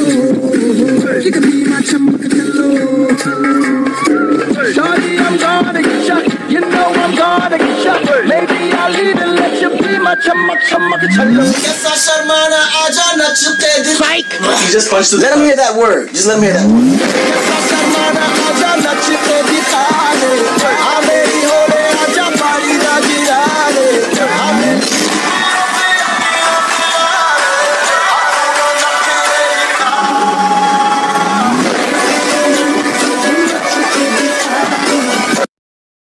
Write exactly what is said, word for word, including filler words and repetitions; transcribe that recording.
You can be my Chammak, Challo. Shorty, I'm gonna get shot. You know I'm gonna get shot. Maybe I'll even let you be my Chammak, Chammak, Challo. Psych! You just punched the. Let him hear that word. Just let him hear that word.